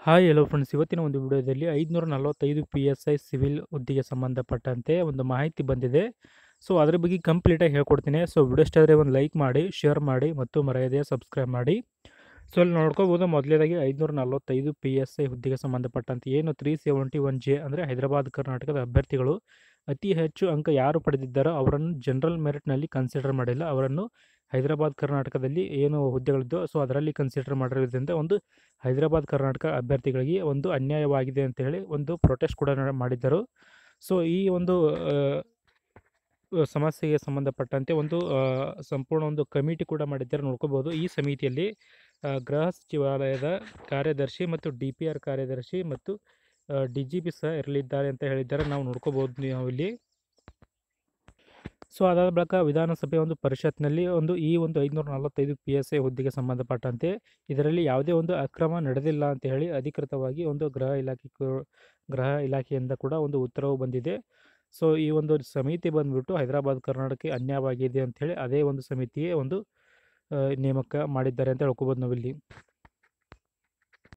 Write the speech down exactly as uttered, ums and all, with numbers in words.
Hi hello friends, ಇವತ್ತಿನ ಒಂದು ವಿಡಿಯೋದಲ್ಲಿ ಐದುನೂರ ನಲವತ್ತೈದು ಪಿ ಎಸ್ ಐ ಸಿವಿಲ್ ಹುದ್ದೆಗೆ ಸಂಬಂಧಪಟ್ಟಂತೆ ಒಂದು ಮಾಹಿತಿ ಬಂದಿದೆ. ಸೊ ಅದ್ರ ಬಗ್ಗೆ ಕಂಪ್ಲೀಟಾಗಿ ಹೇಳ್ಕೊಡ್ತೀನಿ. ಸೊ ವಿಡಿಯೋ ಇಷ್ಟ ಆದರೆ ಒಂದು ಲೈಕ್ ಮಾಡಿ, ಶೇರ್ ಮಾಡಿ ಮತ್ತು ಮರೆಯದೆ ಸಬ್ಸ್ಕ್ರೈಬ್ ಮಾಡಿ. ಸೊ ಅಲ್ಲಿ ನೋಡ್ಕೋಬೋದು, ಮೊದಲನೇದಾಗಿ ಐದುನೂರ ನಲವತ್ತೈದು ಪಿ ಎಸ್ ಐ ಹುದ್ದೆಗೆ ಸಂಬಂಧಪಟ್ಟಂತೆ ಏನು ತ್ರೀ ಸೆವೆಂಟಿ ಒನ್ ಜೆ ಅಂದರೆ ಹೈದರಾಬಾದ್ ಕರ್ನಾಟಕದ ಅಭ್ಯರ್ಥಿಗಳು ಅತಿ ಹೆಚ್ಚು ಅಂಕ ಯಾರು ಪಡೆದಿದ್ದಾರೋ ಅವರನ್ನು ಜನರಲ್ ಮೆರಿಟ್ನಲ್ಲಿ ಕನ್ಸಿಡರ್ ಮಾಡಿಲ್ಲ. ಅವರನ್ನು ಹೈದರಾಬಾದ್ ಕರ್ನಾಟಕದಲ್ಲಿ ಏನು ಹುದ್ದೆಗಳಿದ್ದೋ ಸೊ ಅದರಲ್ಲಿ ಕನ್ಸಿಡರ್ ಮಾಡಿರೋದ್ರಿಂದ ಒಂದು ಹೈದರಾಬಾದ್ ಕರ್ನಾಟಕ ಅಭ್ಯರ್ಥಿಗಳಿಗೆ ಒಂದು ಅನ್ಯಾಯವಾಗಿದೆ ಅಂತ ಹೇಳಿ ಒಂದು ಪ್ರೊಟೆಸ್ಟ್ ಕೂಡ ನಡೆ- ಮಾಡಿದ್ದರು. ಸೊ ಈ ಒಂದು ಆ, ಸಮಸ್ಯೆಗೆ ಸಂಬಂಧಪಟ್ಟಂತೆ ಒಂದು ಆ, ಸಂಪೂರ್ಣ ಒಂದು ಕಮಿಟಿ ಕೂಡ ಮಾಡಿದ್ದಾರೆ, ನೋಡ್ಕೋಬೋದು. ಈ ಸಮಿತಿಯಲ್ಲಿ ಆ, ಗೃಹ ಸಚಿವಾಲಯದ ಕಾರ್ಯದರ್ಶಿ ಮತ್ತು ಡಿ ಪಿ ಆರ್ ಕಾರ್ಯದರ್ಶಿ ಮತ್ತು ಡಿ ಜಿ ಪಿ ಸಹ ಇರಲಿದ್ದಾರೆ ಅಂತ ಹೇಳಿದ್ದಾರೆ, ನಾವು ನೋಡ್ಕೋಬೋದು ನಾವು ಇಲ್ಲಿ. ಸೊ ಅದಾದ ಬಳಿಕ ವಿಧಾನಸಭೆ ಒಂದು ಪರಿಷತ್ನಲ್ಲಿ ಒಂದು ಈ ಒಂದು ಐದುನೂರ ನಲವತ್ತೈದು ಪಿ ಎಸ್ ಐ ಹುದ್ದೆಗೆ ಸಂಬಂಧಪಟ್ಟಂತೆ ಇದರಲ್ಲಿ ಯಾವುದೇ ಒಂದು ಅಕ್ರಮ ನಡೆದಿಲ್ಲ ಅಂತ ಹೇಳಿ ಅಧಿಕೃತವಾಗಿ ಒಂದು ಗೃಹ ಇಲಾಖೆ ಕೂ- ಗೃಹ ಇಲಾಖೆಯಿಂದ ಕೂಡ ಒಂದು ಉತ್ತರವು ಬಂದಿದೆ. ಸೊ ಈ ಒಂದು ಸಮಿತಿ ಬಂದ್ಬಿಟ್ಟು ಹೈದರಾಬಾದ್ ಕರ್ನಾಟಕಕ್ಕೆ ಅನ್ಯಾಯವಾಗಿದೆ ಅಂಥೇಳಿ ಅದೇ ಒಂದು ಸಮಿತಿಯೇ ಒಂದು ಆ, ನೇಮಕ ಮಾಡಿದ್ದಾರೆ ಅಂತ ಹೇಳ್ಕೊಬೋದು ನಾವಿಲ್ಲಿ.